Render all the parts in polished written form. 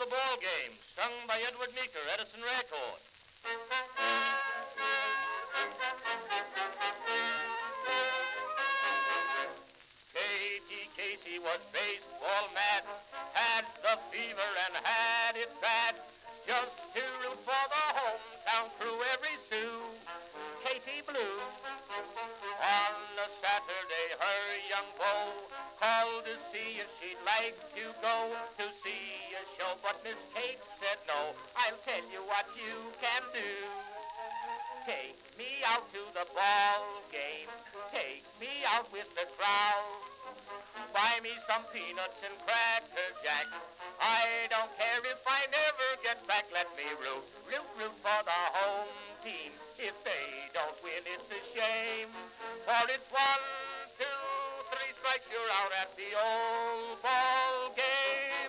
the ball game, sung by Edward Meeker, Edison Record. Katie Casey was baseball mad, had the fever and had it bad. Just to root for the hometown crew every Sue, Katie Blue. On a Saturday, her young beau called to see if she'd like to go to see a show, but Miss Kate said no. I'll tell you what you can do. Take me out to the ball game. Take me out with the crowd. Buy me some peanuts and Cracker Jack. I don't care if I never get back. Let me root for the home team. If they don't win, it's a shame. For it's 1, 2, 3 strikes, you're out at the old ball game.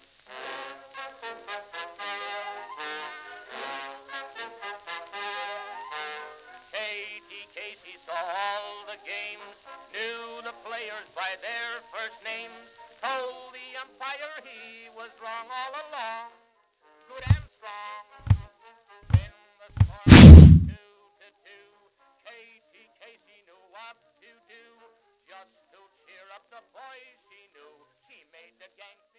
Katie Casey saw all the games, knew the players by their first names, told the umpire he was wrong all along. Good and strong. When the score was 2-2, Katie Casey knew what to do. Just to cheer up the boys she knew, she made the gang